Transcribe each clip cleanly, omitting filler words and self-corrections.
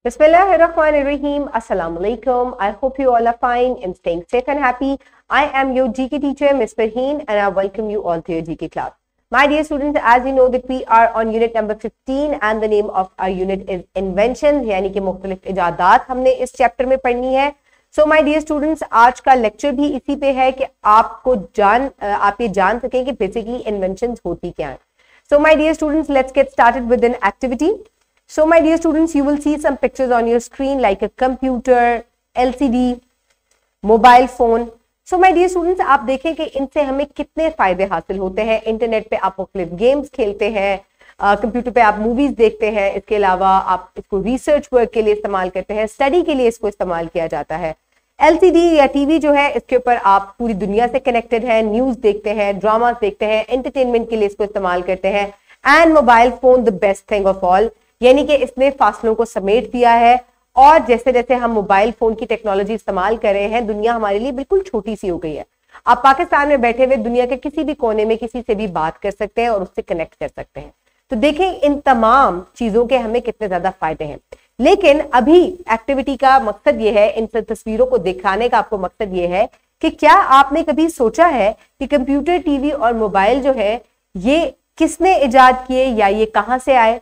Bismillahirrahmanirrahim. Assalamu alaikum. I hope you all are fine and staying safe and happy. I am your GK teacher, Ms. Farheen, and I welcome you all to your GK class. My dear students, as you know that we are on unit number 15 and the name of our unit is inventions, यानी कि मुख्तलिफ इजादात हमने इस chapter में पढ़नी है. So my dear students, आज का लेक्चर भी इसी पे है कि आप ये जान सकें कि बेसिकली इन्वेंशंस होती क्या है. So my dear students, let's get started with an activity. So my dear students, you will see some pictures on your screen like a computer, LCD, mobile phone. So my dear students, आप देखें कि इनसे हमें कितने फायदे हासिल होते हैं. इंटरनेट पे आप मुख्तलिफ गेम्स खेलते हैं, कंप्यूटर पे आप मूवीज देखते हैं, इसके अलावा आप इसको रिसर्च वर्क के लिए इस्तेमाल करते हैं, स्टडी के लिए इसको इस्तेमाल किया जाता है. LCD या टीवी जो है इसके ऊपर आप पूरी दुनिया से कनेक्टेड है, न्यूज देखते हैं, ड्रामास देखते हैं, एंटरटेनमेंट के लिए इसको इस्तेमाल करते हैं. And mobile phone the best thing of all, यानी कि इसने फासलों को समेट दिया है. और जैसे जैसे हम मोबाइल फोन की टेक्नोलॉजी इस्तेमाल कर रहे हैं, दुनिया हमारे लिए बिल्कुल छोटी सी हो गई है. आप पाकिस्तान में बैठे हुए दुनिया के किसी भी कोने में किसी से भी बात कर सकते हैं और उससे कनेक्ट कर सकते हैं. तो देखें इन तमाम चीजों के हमें कितने ज्यादा फायदे हैं. लेकिन अभी एक्टिविटी का मकसद ये है, इन तस्वीरों को दिखाने का आपको मकसद ये है कि क्या आपने कभी सोचा है कि कंप्यूटर, टीवी और मोबाइल जो है ये किसने इजाद किए या ये कहां से आए.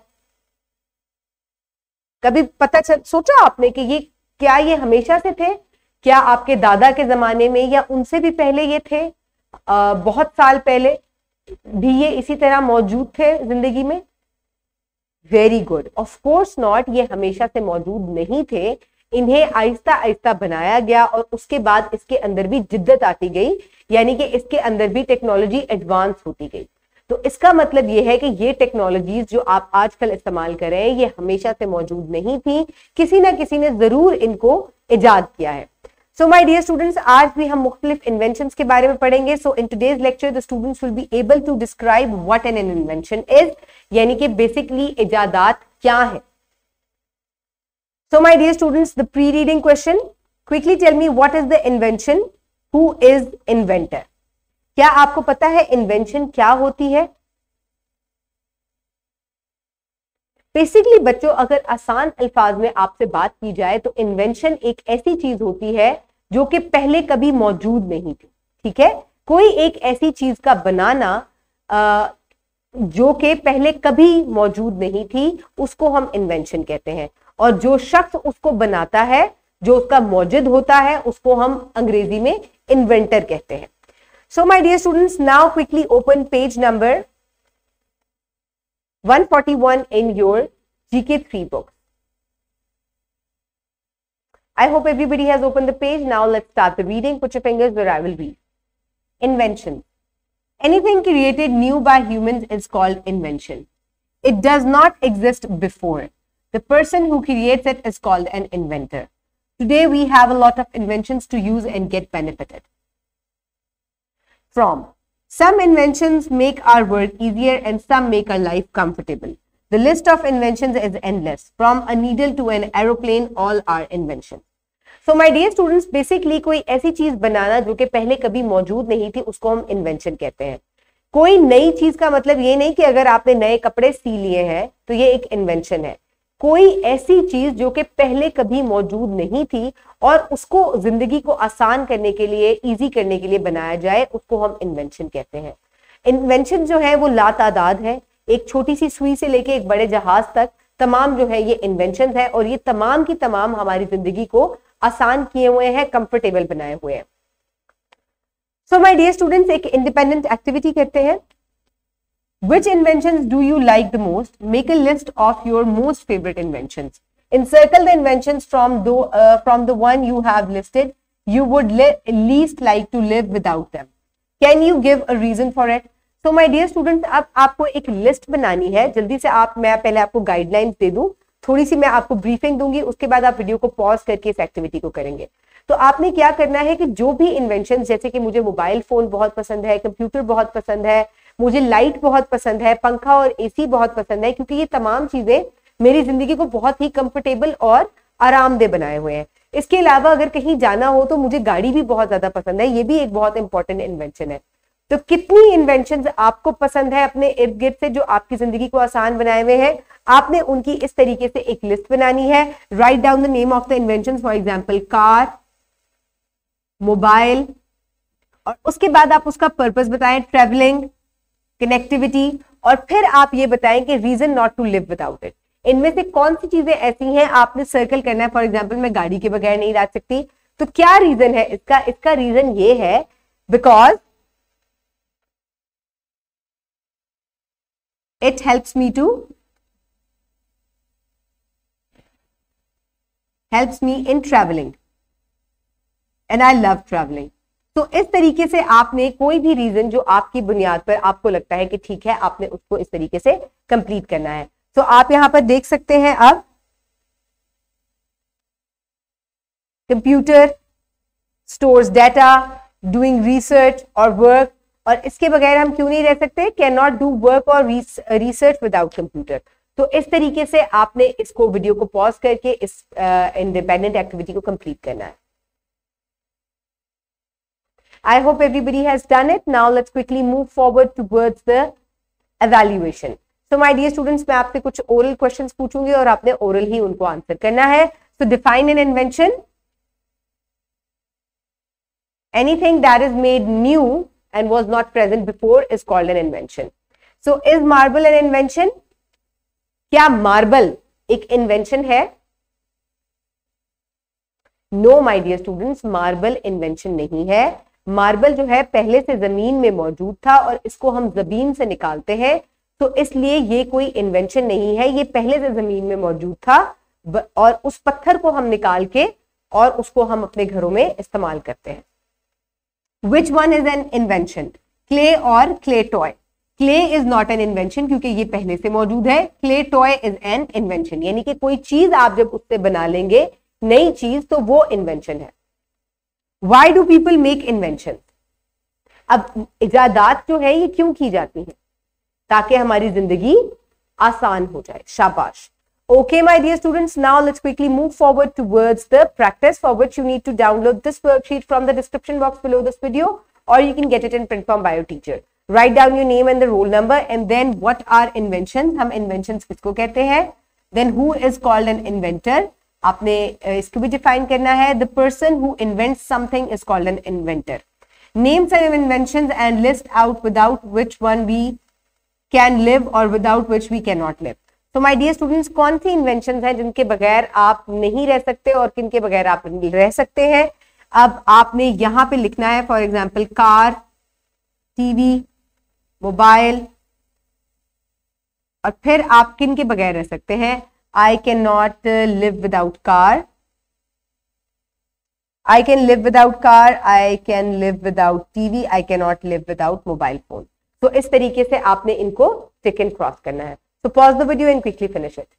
कभी सोचा आपने कि ये हमेशा से थे? क्या आपके दादा के जमाने में या उनसे भी पहले ये थे? बहुत साल पहले भी ये इसी तरह मौजूद थे जिंदगी में? Very good. Of course not, ये हमेशा से मौजूद नहीं थे. इन्हें आहिस्ता आहिस्ता बनाया गया और उसके बाद इसके अंदर भी जिद्दत आती गई, यानी कि इसके अंदर भी टेक्नोलॉजी एडवांस होती गई. तो इसका मतलब ये है कि ये टेक्नोलॉजीज जो आप आजकल इस्तेमाल कर रहे हैं ये हमेशा से मौजूद नहीं थी, किसी ना किसी ने जरूर इनको इजाद किया है. सो माय डियर स्टूडेंट्स, आज भी हम मुख्तलिफ इन्वेंशंस के बारे में पढ़ेंगे. So in today's lecture the students will be able to describe what an invention is, यानी कि बेसिकली इजादात क्या है. So my dear students, the pre reading question, quickly tell me what is the invention, who is inventor. क्या आपको पता है invention क्या होती है? बेसिकली बच्चों, अगर आसान अल्फाज में आपसे बात की जाए तो इन्वेंशन एक ऐसी चीज होती है जो कि पहले कभी मौजूद नहीं थी. ठीक है, कोई एक ऐसी चीज का बनाना जो कि पहले कभी मौजूद नहीं थी, उसको हम इन्वेंशन कहते हैं. और जो शख्स उसको बनाता है, जो उसका मौजूद होता है, उसको हम अंग्रेजी में इन्वेंटर कहते हैं. So my dear students, now quickly open page number 141 in your GK3 book. I hope everybody has opened the page. Now let's start the reading. Put your fingers where I will read. Invention. Anything created new by humans is called invention. It does not exist before. The person who creates it is called an inventor. Today we have a lot of inventions to use and get benefited from. Some inventions make our work easier and some make our life comfortable. The list of inventions is endless. From a needle to an aeroplane, all are inventions. So my dear students, basically कोई ऐसी चीज बनाना जो कि पहले कभी मौजूद नहीं थी, उसको हम इन्वेंशन कहते हैं. कोई नई चीज का मतलब ये नहीं कि अगर आपने नए कपड़े सी लिए हैं तो ये एक इन्वेंशन है. कोई ऐसी चीज जो कि पहले कभी मौजूद नहीं थी और उसको जिंदगी को आसान करने के लिए, इजी करने के लिए बनाया जाए, उसको हम इन्वेंशन कहते हैं. इन्वेंशन जो है वो लातादाद है, एक छोटी सी सुई से लेके एक बड़े जहाज तक तमाम जो है ये इन्वेंशन है और ये तमाम की तमाम हमारी जिंदगी को आसान किए हुए हैं, कंफर्टेबल बनाए हुए हैं. सो माय डियर स्टूडेंट्स, एक इंडिपेंडेंट एक्टिविटी करते हैं. Which inventions do you like the most? Make a list of your most favorite inventions. Encircle the inventions from the one you have listed. You would least like to live without them. Can you give a reason for it? So my dear students, अब आपको एक list बनानी है. जल्दी से मैं पहले आपको गाइडलाइंस दे दूं, थोड़ी सी मैं आपको ब्रीफिंग दूंगी, उसके बाद आप वीडियो को पॉज करके इस एक्टिविटी को करेंगे. तो आपने क्या करना है कि जो भी इन्वेंशन, जैसे कि मुझे मोबाइल फोन बहुत पसंद है, कंप्यूटर बहुत पसंद है, मुझे लाइट बहुत पसंद है, पंखा और एसी बहुत पसंद है, क्योंकि ये तमाम चीजें मेरी जिंदगी को बहुत ही कंफर्टेबल और आरामदेह बनाए हुए हैं. इसके अलावा अगर कहीं जाना हो तो मुझे गाड़ी भी बहुत ज्यादा पसंद है, ये भी एक बहुत इंपॉर्टेंट इन्वेंशन है. तो कितनी इन्वेंशंस आपको पसंद है अपने इर्द गिर्द से जो आपकी जिंदगी को आसान बनाए हुए हैं, आपने उनकी इस तरीके से एक लिस्ट बनानी है. Write down the name of the inventions, for example car, mobile, और उसके बाद आप उसका पर्पस बताएं, ट्रेवलिंग, कनेक्टिविटी, और फिर आप ये बताएं कि reason not to live without it. इनमें से कौन सी चीजें ऐसी हैं आपने सर्कल करना है. फॉर एग्जांपल मैं गाड़ी के बगैर नहीं रह सकती, तो क्या रीजन है इसका? इसका रीजन ये है because it helps me in travelling and I love travelling. तो इस तरीके से आपने कोई भी रीजन जो आपकी बुनियाद पर आपको लगता है कि ठीक है, आपने उसको इस तरीके से कंप्लीट करना है. तो आप यहां पर देख सकते हैं अब computer stores data, doing research और वर्क, और इसके बगैर हम क्यों नहीं रह सकते? कैन नॉट डू वर्क और रिसर्च विदाउट कंप्यूटर. तो इस तरीके से आपने इसको वीडियो को पॉज करके इस इंडिपेंडेंट एक्टिविटी को कंप्लीट करना है. I hope everybody has done it. Now let's quickly move forward towards the evaluation. So my dear students, मैं आपसे कुछ oral questions पूछूंगी और आपने oral ही उनको आंसर करना है. So define an invention. Anything that is made new and was not present before is called an invention. So is marble an invention? क्या marble एक invention है? No my dear students, marble invention नहीं है. Marble जो है पहले से जमीन में मौजूद था और इसको हम जमीन से निकालते हैं, तो इसलिए ये कोई इन्वेंशन नहीं है. ये पहले से जमीन में मौजूद था और उस पत्थर को हम निकाल के और उसको हम अपने घरों में इस्तेमाल करते हैं. Which one is an invention, clay और clay toy? Clay is not an invention क्योंकि ये पहले से मौजूद है. Clay toy is an invention, यानी कि कोई चीज आप जब उससे बना लेंगे नई चीज, तो वो इन्वेंशन है. Why do people make inventions? अब इजादात जो है ये क्यों की जाती है? ताकि हमारी जिंदगी आसान हो जाए. शाबाश. Okay, my dear students, now let's quickly move forward towards the practice, for which you need to download this worksheet from the description box below this video, or you can get it in print form by your teacher. Write down your name and the roll number, and then what are inventions? हम inventions किसको कहते हैं? Then who is called an inventor? आपने इसको भी define करना है. The person who invents something is called an inventor. Name some inventions and list out without which one we can live और without which we can not live. तो my dear students, कौन सी inventions हैं जिनके बगैर आप नहीं रह सकते और किनके बगैर आप रह सकते हैं? अब आपने यहां पे लिखना है, for example car, TV, mobile, और फिर आप किन के बगैर रह सकते हैं? I cannot live without car. I can live without car. I can live without TV. I cannot live without mobile phone. तो इस तरीके से आपने इनको टिक एंड क्रॉस करना है. So pause the video and quickly finish it.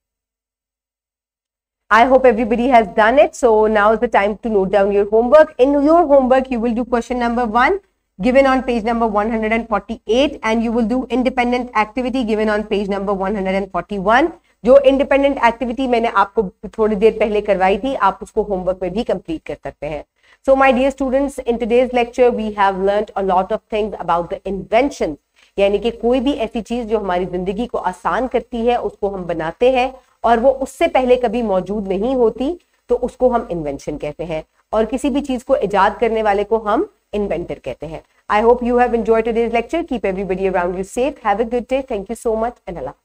I hope everybody has done it. So now is the time to note down your homework. In your homework, you will do question number 1 given on page number 148, and you will do independent activity given on page number 141. जो independent activity मैंने आपको थोड़ी देर पहले करवाई थी, आप उसको homework में भी कंप्लीट कर सकते हैं. So my dear students, in today's lecture we have learned a lot of things about the inventions, यानी कि कोई भी ऐसी चीज जो हमारी जिंदगी को आसान करती है उसको हम बनाते हैं और वो उससे पहले कभी मौजूद नहीं होती, तो उसको हम इन्वेंशन कहते हैं. और किसी भी चीज को इजाद करने वाले को हम इन्वेंटर कहते हैं. I hope you have enjoyed today's lecture. Keep everybody around you safe. Have a good day. Thank you so much and Allah.